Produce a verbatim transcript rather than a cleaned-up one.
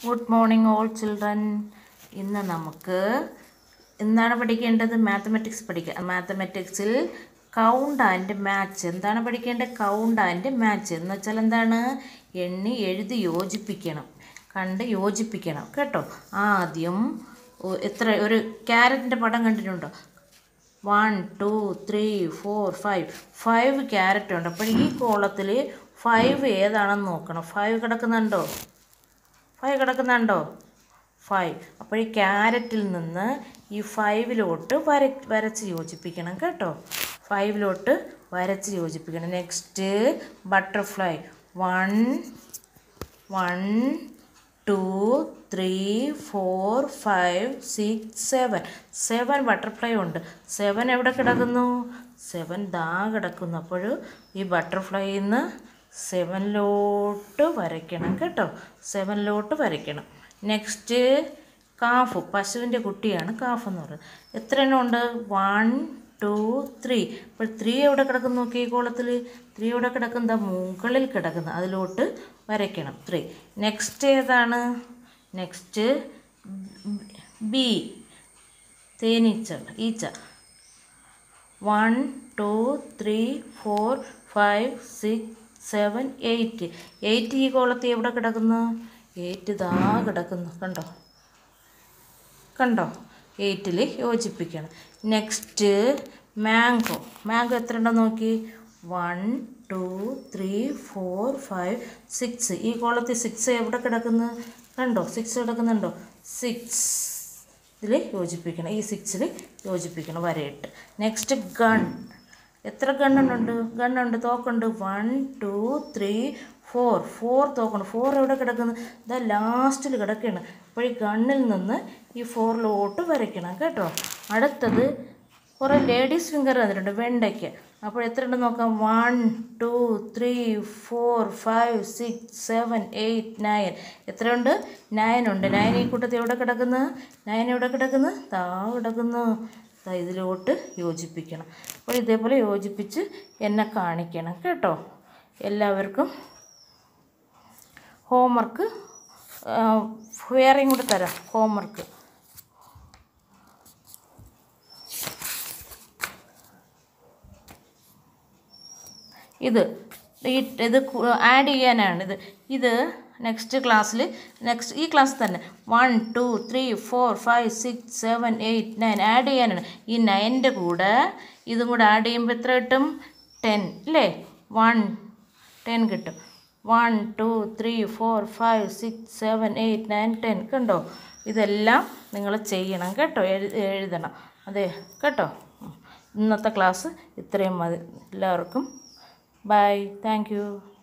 Good morning all children. ഇന്ന് നമുക്ക് എന്താണ് പഠിക്കേണ്ടത്? മാത്തമാറ്റിക്സ് പഠിക്കാം. മാത്തമാറ്റിക്സിൽ കൗണ്ട് ആൻഡ് മാച്ച്. എന്താണ് പഠിക്കേണ്ടത്? കൗണ്ട് ആൻഡ് മാച്ച് എന്ന് വെച്ചാൽ എന്താണ്? എണ്ണി എഴുതി യോജിപ്പിക്കണം, കണ്ട് യോജിപ്പിക്കണം കേട്ടോ. ആദ്യം എത്ര ഒരു ക്യാരറ്റിൻ്റെ പടം കണ്ടിട്ടുണ്ടോ? One two three four five five carrot ഉണ്ട്. അപ്പോൾ ഈ കോളത്തിൽ ഫൈവ് ഏതാണെന്ന് നോക്കണം. ഫൈവ് കിടക്കുന്നുണ്ടോ? ഫൈവ് കിടക്കുന്നുണ്ടോ? ഫൈവ്. അപ്പോൾ ഈ ക്യാരറ്റിൽ നിന്ന് ഈ ഫൈവിലോട്ട് വര വരച്ച് യോജിപ്പിക്കണം കേട്ടോ. ഫൈവിലോട്ട് വരച്ച് യോജിപ്പിക്കണം. Next butterfly. One one two three four five six seven seven butterfly ഉണ്ട്. സെവൻ എവിടെ കിടക്കുന്നു? സെവൻ ദാ കിടക്കുന്നു. അപ്പോൾ ഈ ബട്ടർഫ്ലൈയിൽ നിന്ന് സെവനിലോട്ട് വരയ്ക്കണം കേട്ടോ. സെവനിലോട്ട് വരയ്ക്കണം. Next calf. പശുവിൻ്റെ കുട്ടിയാണ് കാഫ് എന്ന് പറയുന്നത്. എത്ര എണ്ണം ഉണ്ട്? One two three. അപ്പോൾ ത്രീ എവിടെ കിടക്കുന്നു? നോക്കി ഈ കോളത്തിൽ ത്രീ എവിടെ കിടക്കുന്ന? മുകളിൽ കിടക്കുന്നു. അതിലോട്ട് വരയ്ക്കണം ത്രീ. നെക്സ്റ്റ് ഏതാണ്? നെക്സ്റ്റ് ബി, തേനീച്ച, ഈച്ച. One two three four five six seven eight. Eight ഈ കോളത്തിൽ എവിടെ കിടക്കുന്നു? എയ്റ്റ് ദാ കിടക്കുന്നു. കണ്ടോ കണ്ടോ എയ്റ്റിൽ യോജിപ്പിക്കണം. Next mango. മാംഗോ എത്ര ഉണ്ടോ നോക്കി? One two three four five six. ഈ കോളത്തിൽ സിക്സ് എവിടെ കിടക്കുന്നു? കണ്ടോ സിക്സ് കിടക്കുന്നുണ്ടോ? സിക്സ് ഇതിൽ യോജിപ്പിക്കണം. ഈ സിക്സിൽ യോജിപ്പിക്കണം വരയിട്ട്. Next gun. എത്ര ഗണ്ണുണ്ട്? ഗണ്ണുണ്ട്, തോക്കുണ്ട്. One two three four four തോക്കുണ്ട്. ഫോർ എവിടെ കിടക്കുന്നു? ഇതാ ലാസ്റ്റിൽ കിടക്കുകയാണ്. അപ്പോൾ ഈ ഗണ്ണിൽ നിന്ന് ഈ ഫോറിലോട്ട് വരയ്ക്കണം കേട്ടോ. അടുത്തത് കുറേ ലേഡീസ് ഫിംഗർ തന്നിട്ടുണ്ട്, വെണ്ടയ്ക്ക്. അപ്പോൾ എത്ര ഉണ്ടെന്ന് നോക്കാം. One two three four five six seven eight nine. എത്രയുണ്ട്? നയൻ ഉണ്ട്. നയൻ ഈ കൂട്ടത്തിൽ എവിടെ കിടക്കുന്നു? നയൻ എവിടെ കിടക്കുന്നു? താ കിടക്കുന്നു. ഇതിലോട്ട് യോജിപ്പിക്കണം. അപ്പോൾ ഇതേപോലെ യോജിപ്പിച്ച് എന്നെ കാണിക്കണം കേട്ടോ. എല്ലാവർക്കും ഹോംവർക്ക് വേറെയും കൂടെ തരാം. ഹോംവർക്ക് ഇത് ഈ ഇത് ആഡ് ചെയ്യാനാണ്. ഇത് ഇത് നെക്സ്റ്റ് ക്ലാസ്സിൽ നെക്സ്റ്റ് ഈ ക്ലാസ് തന്നെ one two three four five six seven eight nine add ചെയ്യാനാണ്. ഈ നയൻ്റെ കൂടെ ഇതും കൂടെ ആഡ് ചെയ്യുമ്പോൾ എത്ര കിട്ടും? ടെൻ അല്ലേ? വൺ ടെൻ കിട്ടും. One two three four five six seven eight nine ten. കണ്ടോ? ഇതെല്ലാം നിങ്ങൾ ചെയ്യണം കേട്ടോ. എഴുതണം അതെ കേട്ടോ. ഇന്നത്തെ ക്ലാസ് ഇത്രയും മതി. എല്ലാവർക്കും ബൈ. Thank you.